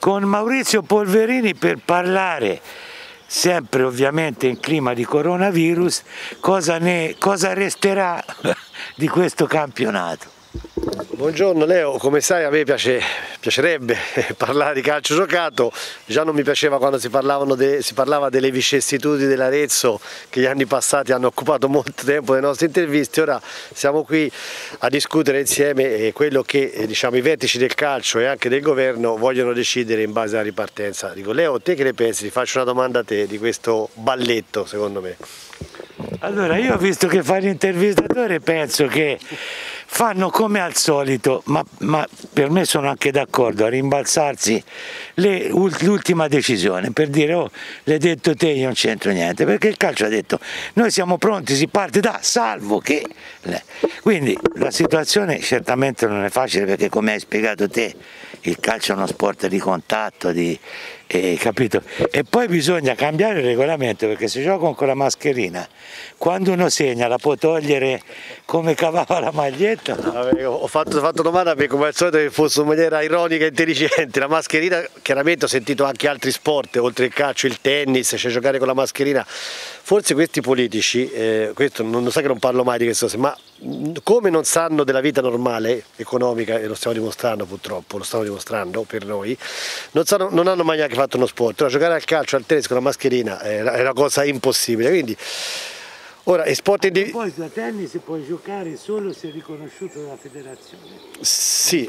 con Maurizio Polverini per parlare, sempre ovviamente in clima di coronavirus, cosa resterà di questo campionato. Buongiorno Leo, come sai a me piacerebbe parlare di calcio giocato, già non mi piaceva quando si parlava delle vicissitudini dell'Arezzo che gli anni passati hanno occupato molto tempo delle nostre interviste. Ora siamo qui a discutere insieme quello che i vertici del calcio e anche del governo vogliono decidere in base alla ripartenza. Dico Leo, te che ne pensi? Ti faccio una domanda a te di questo balletto secondo me. Allora, io ho visto che fa l'intervistatore, penso che fanno come al solito, ma per me sono anche d'accordo a rimbalzarsi l'ultima decisione, per dire oh, l'hai detto te, io non c'entro niente, perché il calcio ha detto noi siamo pronti, si parte da salvo che... Quindi la situazione certamente non è facile, perché come hai spiegato te il calcio è uno sport di contatto, capito? E poi bisogna cambiare il regolamento, perché se giocano con la mascherina, quando uno segna la può togliere come cavava la maglietta? No? Vabbè, ho fatto domanda perché come al solito che fosse in maniera ironica e intelligente. La mascherina, chiaramente ho sentito anche altri sport, oltre il calcio, il tennis, cioè giocare con la mascherina. Forse questi politici, questo non so che non parlo mai di queste cose, ma come non sanno della vita normale, economica, e lo stiamo dimostrando purtroppo, lo stiamo dimostrando per noi, non hanno mai neanche fatto uno sport. Ora, giocare al calcio, al tennis con la mascherina è una cosa impossibile. Quindi, ora, sport poi da tennis puoi giocare solo se è riconosciuto dalla federazione. Sì,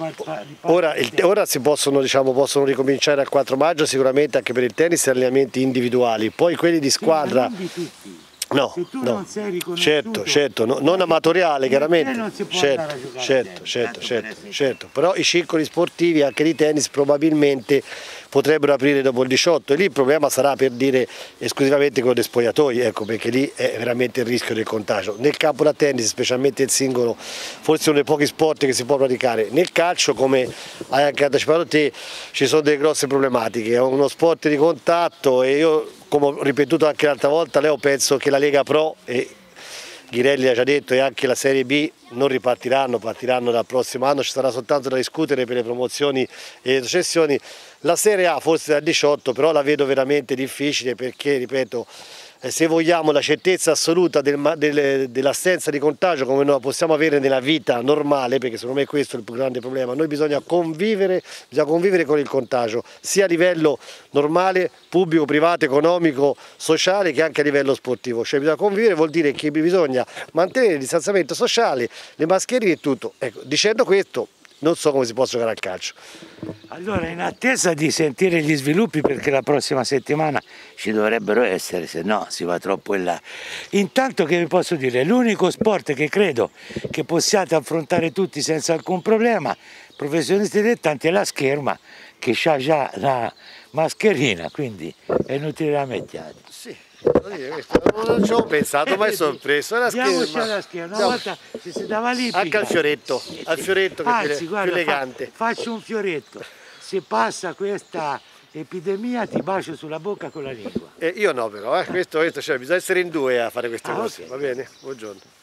ora si possono ricominciare al 4 maggio sicuramente anche per il tennis, allenamenti individuali, poi quelli di squadra. Non di tutti. No, se tu no, non sei riconosciuto, certo, non amatoriale chiaramente, non si può andare a giocare certo, però i circoli sportivi anche di tennis probabilmente potrebbero aprire dopo il 18 e lì il problema sarà, per dire, esclusivamente quello dei spogliatoi, ecco, perché lì è veramente il rischio del contagio. Nel campo da tennis, specialmente il singolo, forse uno dei pochi sport che si può praticare. Nel calcio, come hai anche anticipato te, ci sono delle grosse problematiche, è uno sport di contatto e io, come ho ripetuto anche l'altra volta, Leo, penso che la Lega Pro e Ghirelli ha già detto e anche la Serie B non ripartiranno, partiranno dal prossimo anno, ci sarà soltanto da discutere per le promozioni e le retrocessioni. La Serie A forse dal 18, però la vedo veramente difficile perché, ripeto, se vogliamo la certezza assoluta dell'assenza di contagio come noi la possiamo avere nella vita normale, perché secondo me questo è il più grande problema, noi bisogna convivere con il contagio, sia a livello normale, pubblico, privato, economico, sociale, che anche a livello sportivo. Cioè bisogna convivere, vuol dire che bisogna mantenere il distanziamento sociale, le mascherine e tutto. Ecco, dicendo questo, non so come si può giocare al calcio. Allora, in attesa di sentire gli sviluppi, perché la prossima settimana ci dovrebbero essere, se no si va troppo in là. Intanto, che vi posso dire, l'unico sport che credo che possiate affrontare tutti senza alcun problema, professionisti dilettanti, è la scherma, che ha già la mascherina, quindi è inutile la mettiate. Sì. Non ci ho pensato, ma è sorpreso. Andiamoci alla scherma, una volta si dava lì. Anche al fioretto che anzi, è guarda, più elegante. Faccio un fioretto, se passa questa epidemia ti bacio sulla bocca con la lingua. Io no però, questo cioè, bisogna essere in due a fare queste cose, okay. Va bene? Buongiorno.